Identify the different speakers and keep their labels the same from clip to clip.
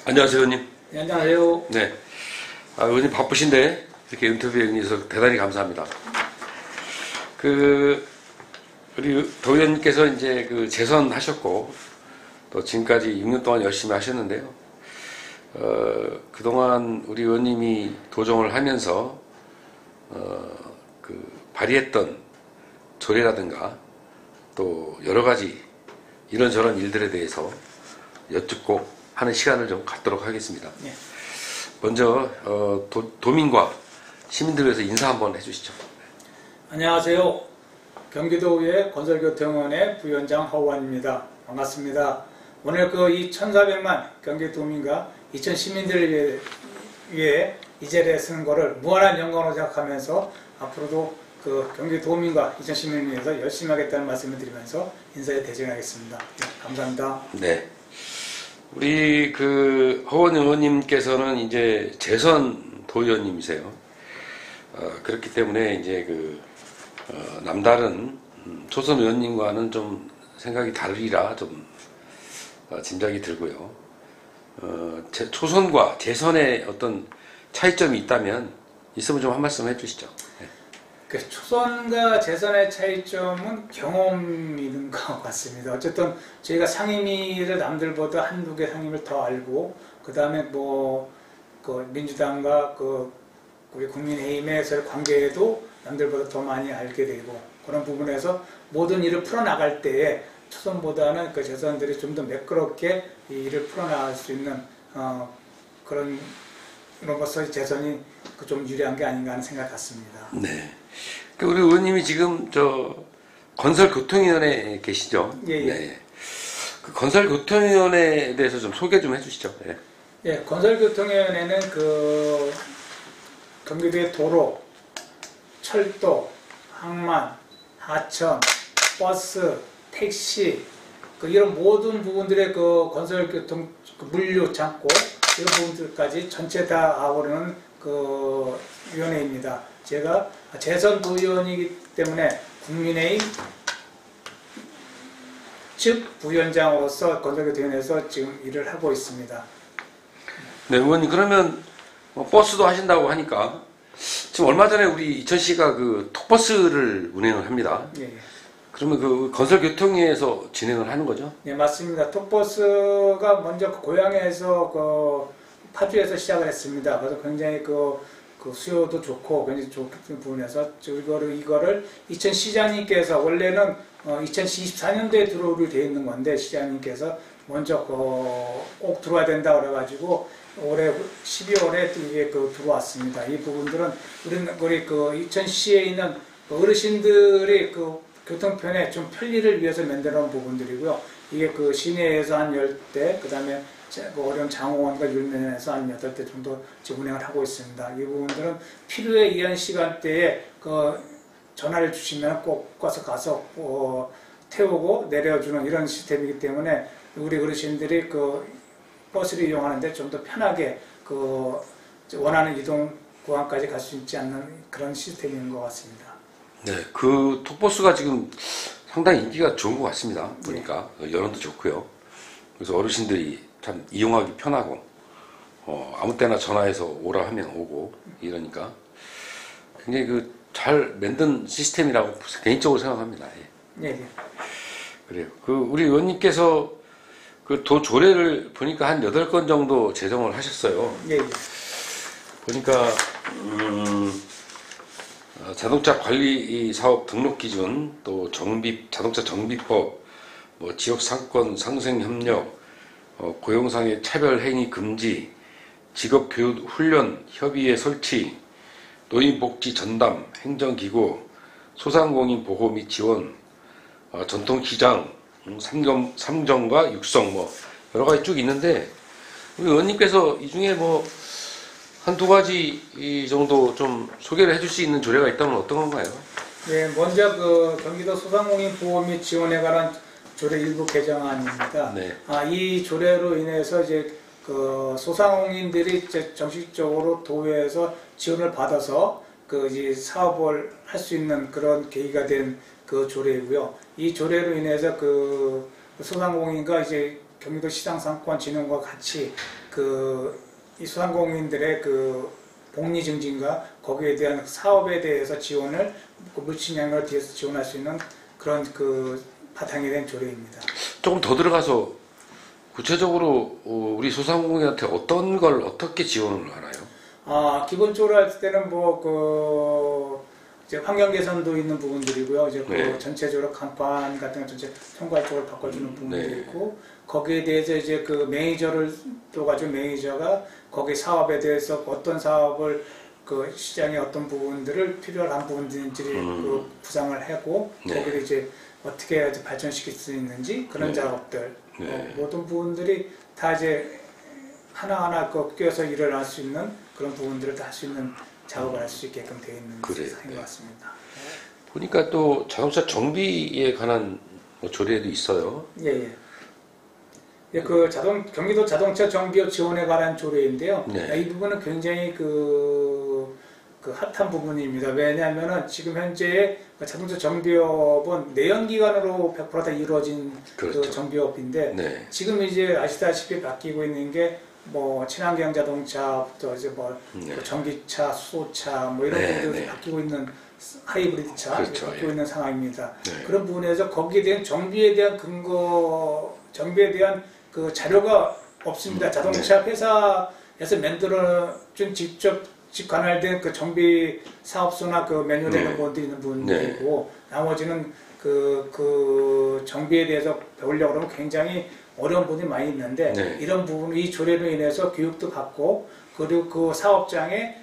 Speaker 1: 안녕하세요, 의원님.
Speaker 2: 네, 안녕하세요.
Speaker 1: 네. 의원님 바쁘신데 이렇게 인터뷰에 응해주셔서 대단히 감사합니다. 우리 도 의원님께서 이제 재선하셨고, 또 지금까지 6년 동안 열심히 하셨는데요. 그동안 우리 의원님이 도정을 하면서, 발휘했던 조례라든가, 또 여러 가지 이런저런 일들에 대해서 여쭙고 하는 시간을 좀 갖도록 하겠습니다.
Speaker 2: 네.
Speaker 1: 먼저 도민과 시민들 위해서 인사 한번 해주시죠.
Speaker 2: 안녕하세요. 경기도의회 건설교통위원회 부위원장 허우환입니다. 반갑습니다. 오늘 이 1400만 경기도민과 2000 시민들을 위해 이 자리에 쓰는 것을 무한한 영광으로 생각하면서 앞으로도 경기도민과 2000 시민을 위해서 열심히 하겠다는 말씀을 드리면서 인사에 대정하겠습니다. 네, 감사합니다.
Speaker 1: 네. 우리 허원 의원님께서는 이제 재선 도의원님이세요. 그렇기 때문에 이제 남다른 초선 의원님과는 좀 생각이 다르리라 좀 짐작이 들고요. 초선과 재선의 어떤 차이점이 있으면 좀 한 말씀 해주시죠. 네.
Speaker 2: 초선과 재선의 차이점은 경험인 것 같습니다. 어쨌든 저희가 상임위를 남들보다 한두 개 상임을 더 알고, 그 다음에 민주당과 우리 국민의힘에서의 관계에도 남들보다 더 많이 알게 되고, 그런 부분에서 모든 일을 풀어나갈 때에 초선보다는 재선들이 좀 더 매끄럽게 이 일을 풀어나갈 수 있는 그런 것에서 재선이 좀 유리한 게 아닌가 하는 생각 같습니다.
Speaker 1: 네. 우리 의원님이 지금 건설교통위원회에 계시죠?
Speaker 2: 예, 예.
Speaker 1: 네. 건설교통위원회에 대해서 좀 소개 좀 해주시죠. 네.
Speaker 2: 예, 건설교통위원회는 경기도의 도로, 철도, 항만, 하천, 버스, 택시, 이런 모든 부분들의 건설교통 물류 창고 이런 부분들까지 전체 다 아우르는 위원회입니다. 제가 재선 부위원이기 때문에 국민의힘 측 부위원장으로서 건설교통위원회에서 지금 일을 하고 있습니다.
Speaker 1: 네, 의원님 그러면 버스도 하신다고 하니까 지금 얼마 전에 우리 이천시가 톡버스를 운행을 합니다.
Speaker 2: 예, 예.
Speaker 1: 그러면 건설교통위에서 진행을 하는 거죠?
Speaker 2: 네, 맞습니다. 톡버스가 먼저 고향에서 파주에서 시작을 했습니다. 그래서 굉장히 수요도 좋고 굉장히 좋은 부분에서 이거를 이천 시장님께서 원래는 2024년도에 들어오기로 되어 있는 건데, 시장님께서 먼저 꼭 들어와야 된다 그래가지고 올해 12월에 이게 들어왔습니다. 이 부분들은 우리 이천시에 있는 어르신들의 교통편에 좀 편리를 위해서 만들어 놓은 부분들이고요. 이게 시내에서 한 10대, 그 다음에 어려운 장호원과 율면에서 한 8대 정도 지금 운행을 하고 있습니다. 이 부분들은 필요에 의한 시간대에 전화를 주시면 꼭 가서 태우고 내려주는 이런 시스템이기 때문에 우리 어르신들이 버스를 이용하는데 좀 더 편하게 원하는 이동 구간까지 갈 수 있지 않는 그런 시스템인 것 같습니다.
Speaker 1: 네, 톡버스가 지금 상당히 인기가 좋은 것 같습니다. 보니까 여론도 좋고요. 그래서 어르신들이 참 이용하기 편하고 아무 때나 전화해서 오라 하면 오고 이러니까 굉장히 잘 만든 시스템이라고 개인적으로 생각합니다.
Speaker 2: 예. 네.
Speaker 1: 그래요. 우리 의원님께서 조례를 보니까 한 8건 정도 제정을 하셨어요.
Speaker 2: 예.
Speaker 1: 보니까 자동차 관리 사업 등록 기준, 또 자동차 정비법, 지역 상권 상생 협력, 고용상의 차별 행위 금지, 직업 교육 훈련 협의회 설치, 노인복지 전담 행정기구, 소상공인 보호 및 지원, 전통시장, 삼정과 육성 여러 가지 쭉 있는데, 우리 의원님께서 이 중에 한두 가지 정도 좀 소개를 해줄 수 있는 조례가 있다면 어떤 건가요?
Speaker 2: 네, 먼저 경기도 소상공인 보호 및 지원에 관한 조례 일부 개정안입니다.
Speaker 1: 네.
Speaker 2: 이 조례로 인해서 이제 소상공인들이 이제 정식적으로 도에서 지원을 받아서 이제 사업을 할 수 있는 그런 계기가 된 조례이고요. 이 조례로 인해서 소상공인과 이제 경기도 시장상권진흥과 같이 이 소상공인들의 복리 증진과 거기에 대한 사업에 대해서 지원을 물친양을 뒤에서 지원할 수 있는 그런 바탕이 된 조례입니다.
Speaker 1: 조금 더 들어가서 구체적으로 우리 소상공인한테 어떤 걸 어떻게 지원을 하나요?
Speaker 2: 기본적으로 할 때는 이제 환경 개선도 있는 부분들이고요. 이제
Speaker 1: 네.
Speaker 2: 전체적으로 간판 같은 거 전체 총괄 쪽으로 바꿔주는 부분도
Speaker 1: 네.
Speaker 2: 있고, 거기에 대해서 이제 매니저를 또 가지고 매니저가 거기 사업에 대해서 어떤 사업을 시장의 어떤 부분들을 필요한 부분들인지를 구상을 하고,
Speaker 1: 네.
Speaker 2: 거기를 이제 어떻게 발전시킬 수 있는지 그런
Speaker 1: 네.
Speaker 2: 작업들,
Speaker 1: 네.
Speaker 2: 모든 부분들이 다 이제 하나하나 껴서 일을 할 수 있는 그런 부분들을 다 할 수 있는 작업을 할 수 있게끔 되어 있는
Speaker 1: 그래요.
Speaker 2: 상인 것 같습니다.
Speaker 1: 보니까 또 자동차 정비에 관한 조례도 있어요.
Speaker 2: 예. 경기도 자동차 정비업 지원에 관한 조례인데요.
Speaker 1: 네.
Speaker 2: 이 부분은 굉장히 핫한 부분입니다. 왜냐하면은 지금 현재 자동차 정비업은 내연기관으로 100% 다 이루어진
Speaker 1: 그렇죠.
Speaker 2: 정비업인데,
Speaker 1: 네.
Speaker 2: 지금 이제 아시다시피 바뀌고 있는 게 친환경 자동차부터 이제
Speaker 1: 네.
Speaker 2: 전기차, 수소차 이런
Speaker 1: 네,
Speaker 2: 부분들이
Speaker 1: 네.
Speaker 2: 바뀌고 있는 하이브리드 차
Speaker 1: 그렇죠.
Speaker 2: 바뀌고
Speaker 1: 예.
Speaker 2: 있는 상황입니다.
Speaker 1: 네.
Speaker 2: 그런 부분에서 거기에 대한 정비에 대한 정비에 대한 자료가 없습니다. 자동차 회사에서 만들어준 직접 관할된 정비 사업소나 매뉴얼되는
Speaker 1: 네.
Speaker 2: 부분들이 있는 부분들이고, 나머지는 정비에 대해서 배우려고 그러면 굉장히 어려운 부분이 많이 있는데,
Speaker 1: 네.
Speaker 2: 이런 부분, 이 조례로 인해서 교육도 받고, 그리고 그 사업장에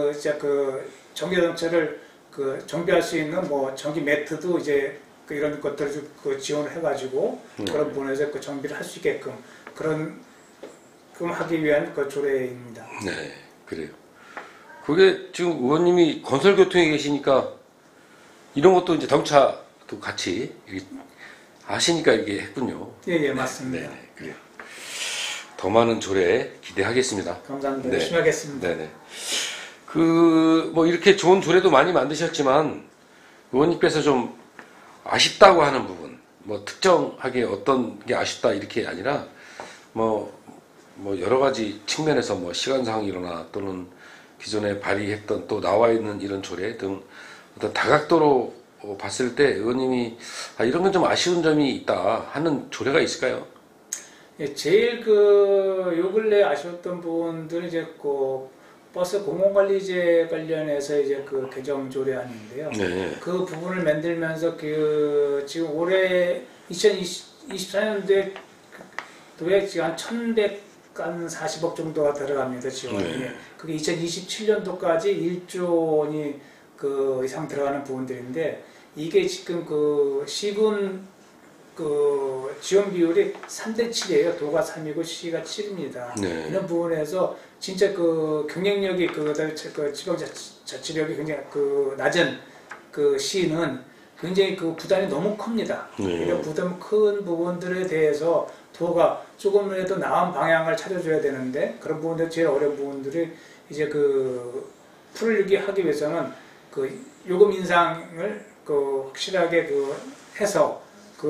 Speaker 2: 전기자동차를 정비할 수 있는 전기 매트도 이제 이런 것들을 지원을 해가지고 그런 부분에서 정비를 할 수 있게끔 그럼 하기 위한 조례입니다.
Speaker 1: 네, 그래요. 그게 지금 의원님이 건설교통에 계시니까 이런 것도 이제 자동차도 같이 아시니까 이게 했군요.
Speaker 2: 예, 맞습니다.
Speaker 1: 네, 그래요. 더 많은 조례 기대하겠습니다.
Speaker 2: 감사합니다.
Speaker 1: 네.
Speaker 2: 열심히 하겠습니다.
Speaker 1: 네네. 이렇게 좋은 조례도 많이 만드셨지만, 의원님께서 좀 아쉽다고 하는 부분, 특정하게 어떤 게 아쉽다 이렇게 아니라, 여러 가지 측면에서 시간상이거나 또는 기존에 발의했던 또 나와 있는 이런 조례 등 어떤 다각도로 봤을 때 의원님이 이런 건 좀 아쉬운 점이 있다 하는 조례가 있을까요?
Speaker 2: 예, 제일 요 근래 아쉬웠던 부분들은 이제 버스 공공관리제 관련해서 이제 개정 조례안인데요.
Speaker 1: 네.
Speaker 2: 그 부분을 만들면서 지금 올해 2024년도에 지금 한 1,140억 정도가 들어갑니다, 지원이.
Speaker 1: 네.
Speaker 2: 그게 2027년도까지 1조 원이 이상 들어가는 부분들인데, 이게 지금 시군 지원 비율이 3대7이에요. 도가 3이고 시가 7입니다.
Speaker 1: 네.
Speaker 2: 이런 부분에서 진짜 경쟁력이 지방자치력이 굉장히 낮은 시는 굉장히 부담이 너무 큽니다.
Speaker 1: 네.
Speaker 2: 이런 부담 큰 부분들에 대해서 도가 조금이라도 나은 방향을 찾아줘야 되는데, 그런 부분들 제일 어려운 부분들이 이제 풀기 하기 위해서는 요금 인상을 확실하게 해서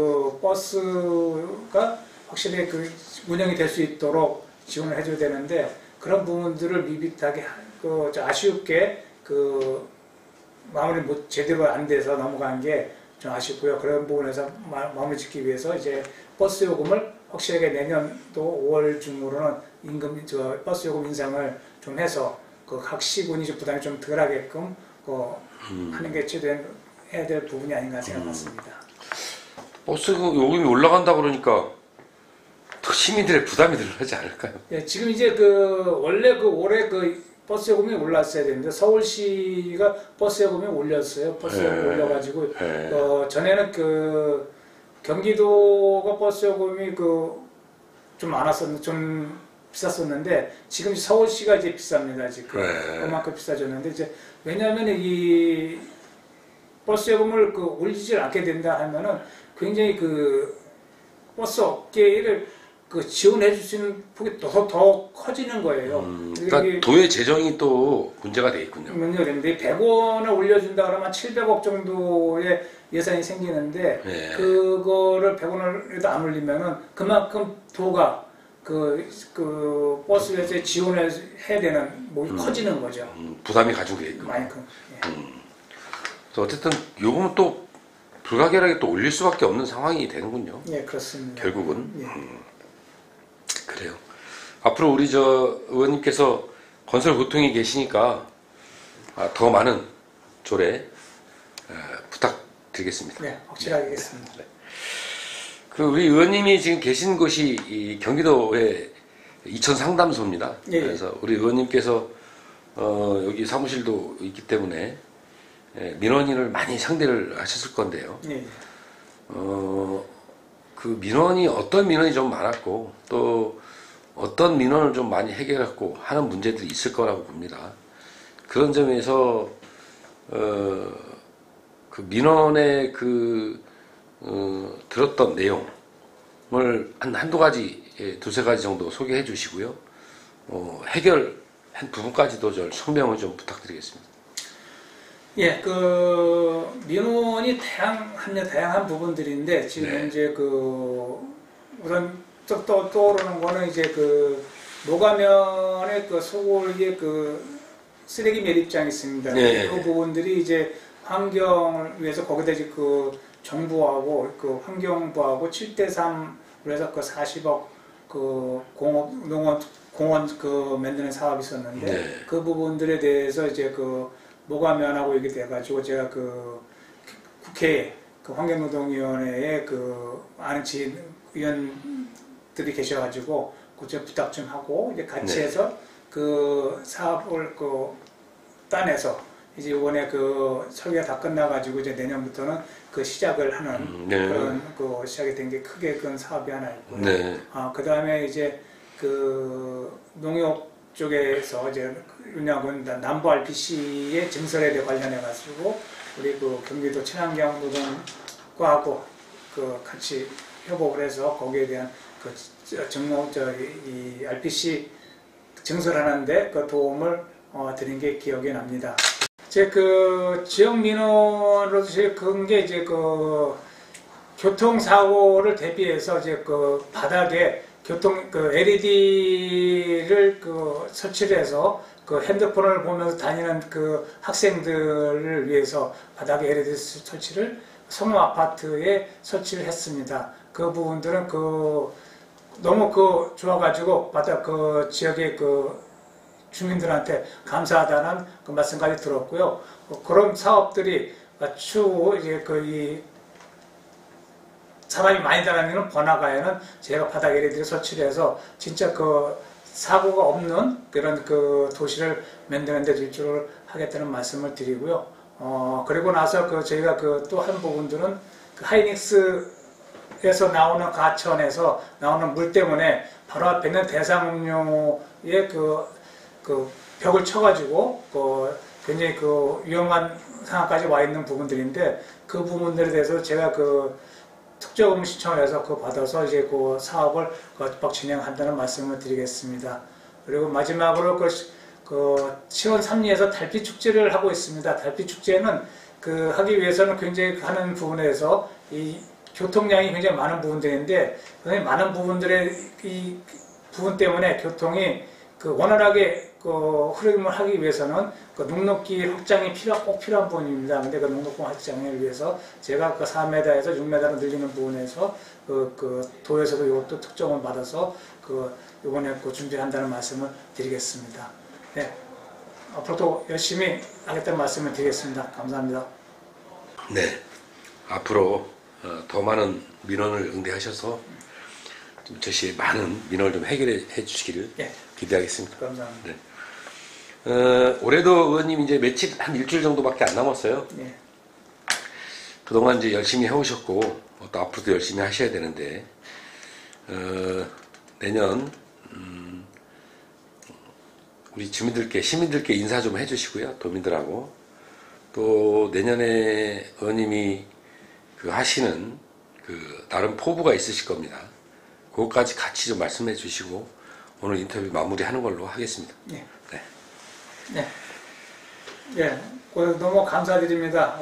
Speaker 2: 버스가 확실히 운영이 될 수 있도록 지원을 해줘야 되는데, 그런 부분들을 밋밋하게 아쉽게 마무리 제대로 안 돼서 넘어간 게 좀 아쉽고요. 그런 부분에서 마무리 짓기 위해서 이제 버스 요금을 확실하게 내년도 5월 중으로는 버스 요금 인상을 좀 해서 각 시군이 부담이 좀 덜하게끔 하는 게 해야 될 부분이 아닌가 생각합니다.
Speaker 1: 버스 요금이 올라간다 그러니까 더 시민들의 부담이 늘어나지 않을까요?
Speaker 2: 예, 지금 이제 원래 올해 버스 요금이 올랐어야 되는데, 서울시가 버스 요금이 올렸어요. 버스 요금이 올려가지고 전에는 경기도가 버스 요금이 좀 비쌌었는데, 지금 서울시가 이제 비쌉니다. 지금 그만큼 비싸졌는데, 이제 왜냐하면 이 버스 요금을 올리질 않게 된다 하면은 굉장히 버스 업계를 지원해 줄 수 있는 폭이 더 커지는 거예요.
Speaker 1: 그러니까 도의 재정이 또 문제가 되겠군요.
Speaker 2: 문제가 되는데, 100원을 올려준다 그러면 700억 정도의 예산이 생기는데
Speaker 1: 예.
Speaker 2: 그거를 100원을 안 올리면은 그만큼 도가 그 버스에서 지원을 해야 되는 목이 커지는 거죠.
Speaker 1: 부담이 가중되게끔.
Speaker 2: 많이 큰. 예.
Speaker 1: 그래서 어쨌든 요금은 또 불가결하게 또 올릴 수밖에 없는 상황이 되는군요.
Speaker 2: 예, 그렇습니다.
Speaker 1: 결국은.
Speaker 2: 예.
Speaker 1: 그래요. 앞으로 우리 저 의원님께서 건설고통이 계시니까 더 많은 조례 부탁드리겠습니다.
Speaker 2: 네, 확실하게 하겠습니다.
Speaker 1: 그 우리 의원님이 지금 계신 곳이 이 경기도의 이천 상담소입니다.
Speaker 2: 예.
Speaker 1: 그래서 우리 의원님께서 여기 사무실도 있기 때문에 민원인을 많이 상대를 하셨을 건데요.
Speaker 2: 예.
Speaker 1: 그 민원이 어떤 민원이 좀 많았고 또 어떤 민원을 좀 많이 해결했고 하는 문제들이 있을 거라고 봅니다. 그런 점에서 그 민원의 들었던 내용을 한두 가지, 두세 가지 정도 소개해 주시고요. 해결한 부분까지도 저 설명을 좀 부탁드리겠습니다.
Speaker 2: 예, 그 민원이 다양한 부분들인데 지금
Speaker 1: 네.
Speaker 2: 현재 우선 또 떠오르는 거는 이제 노가면의 소골기의 쓰레기 매립장이 있습니다.
Speaker 1: 네.
Speaker 2: 그 부분들이 이제 환경을 위해서 거기다 이제 정부하고 환경부하고 7대3 그래서 40억 공원 만드는 사업이 있었는데
Speaker 1: 네.
Speaker 2: 그 부분들에 대해서 이제 노가면하고 이렇게 돼가지고 제가 국회에 환경노동위원회에 아는 지원들이 계셔가지고 그쪽 부탁 좀 하고 이제 같이
Speaker 1: 네.
Speaker 2: 해서 사업을 따내서 이제 이번에 설계가 다 끝나가지고 이제 내년부터는 시작을 하는
Speaker 1: 네.
Speaker 2: 그런 시작이 된 게 크게 그런 사업이 하나 있고요.
Speaker 1: 네.
Speaker 2: 그 다음에 이제 농협 쪽에서 이제 남부 RPC의 증설에 대해 관련해 가지고 우리 경기도 친환경 노동과하고 같이 협업을 해서 거기에 대한 이 RPC 증설하는데 도움을 드린 게 기억이 납니다. 제 지역 민원으로 제일 큰 게 이제 교통사고를 대비해서 이제 바닥에 LED를 설치를 해서 핸드폰을 보면서 다니는 학생들을 위해서 바닥에 LED 설치를 성남 아파트에 설치를 했습니다. 그 부분들은 너무 좋아가지고 바닥 지역의 주민들한테 감사하다는 말씀까지 들었고요. 그런 사업들이 추후 이제 이 사람이 많이 다니는 번화가에는 제가 바닥 LED를 설치를 해서 진짜 사고가 없는 그런 도시를 만드는 데 일조를 하겠다는 말씀을 드리고요. 그리고 나서 저희가 또 한 부분들은 하이닉스에서 나오는 가천에서 나오는 물 때문에 바로 앞에 있는 대상음료의 벽을 쳐가지고 굉장히 위험한 상황까지 와 있는 부분들인데 그 부분들에 대해서 제가 특조금 신청을 해서 받아서 이제 사업을 거듭 진행한다는 말씀을 드리겠습니다. 그리고 마지막으로 10월 3리에서 달빛 축제를 하고 있습니다. 달빛 축제는 하기 위해서는 굉장히 하는 부분에서 이 교통량이 굉장히 많은 부분들인데 굉장히 많은 부분들의 이 부분 때문에 교통이 원활하게 흐름을 하기 위해서는 녹록길 확장이 꼭 필요한 부분입니다. 근데 녹록길 확장을 위해서 제가 4m에서 6m로 늘리는 부분에서 도에서도 이것도 특정을 받아서 이번에 준비한다는 말씀을 드리겠습니다. 네, 앞으로도 열심히 하겠다는 말씀을 드리겠습니다. 감사합니다.
Speaker 1: 네, 앞으로 더 많은 민원을 응대하셔서 저시의 많은 민원을 좀 해결해 주시기를
Speaker 2: 네.
Speaker 1: 기대하겠습니다.
Speaker 2: 감사합니다.
Speaker 1: 네. 올해도 의원님 이제 한 일주일 정도밖에 안 남았어요.
Speaker 2: 네.
Speaker 1: 그동안 이제 열심히 해오셨고 또 앞으로도 열심히 하셔야 되는데 내년 우리 시민들께 인사 좀 해주시고요. 도민들하고 또 내년에 의원님이 하시는 나름 포부가 있으실 겁니다. 그것까지 같이 좀 말씀해 주시고 오늘 인터뷰 마무리하는 걸로 하겠습니다.
Speaker 2: 네.
Speaker 1: 네.
Speaker 2: 네. 네. 너무 감사드립니다.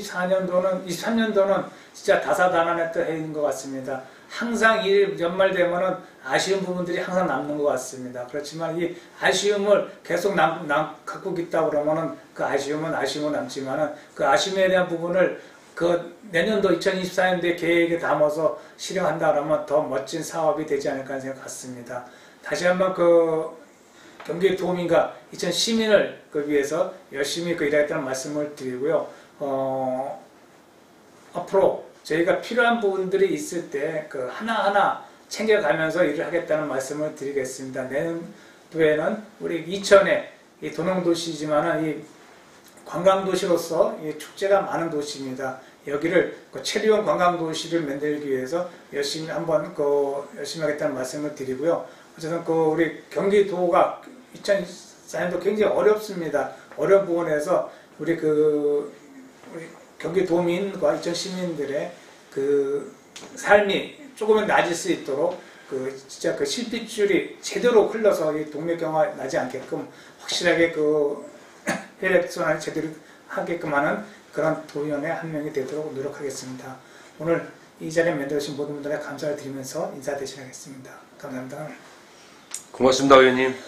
Speaker 2: 23년도는 진짜 다사다난했던 해인 것 같습니다. 항상 이 연말 되면은 아쉬운 부분들이 항상 남는 것 같습니다. 그렇지만 이 아쉬움을 계속 갖고 있다 그러면은 그 아쉬움은 남지만은 그 아쉬움에 대한 부분을 그 내년도 2024년도에 계획에 담아서 실행한다 그러면 더 멋진 사업이 되지 않을까 하는 생각 같습니다. 다시 한번 경기 도민과 이천 시민을 위해서 열심히 일하겠다는 말씀을 드리고요. 앞으로 저희가 필요한 부분들이 있을 때 하나하나 챙겨가면서 일을 하겠다는 말씀을 드리겠습니다. 내년도에는 우리 이천에 이 도농도시지만은 이 관광도시로서 이 축제가 많은 도시입니다. 여기를 체리온 관광도시를 만들기 위해서 열심히 열심히 하겠다는 말씀을 드리고요. 어쨌든 우리 경기도가 2024년도 굉장히 어렵습니다. 어려운 부분에서 우리 경기도민과 이천 시민들의 삶이 조금은 나아질 수 있도록 진짜 실핏줄이 제대로 흘러서 이 동맥경화 나지 않게끔 확실하게 혈액순환이 제대로 하게끔 하는 그런 도의원의 한 명이 되도록 노력하겠습니다. 오늘 이 자리에 만들어주신 모든 분들에 감사를 드리면서 인사 대신하겠습니다. 감사합니다.
Speaker 1: 고맙습니다, 의원님.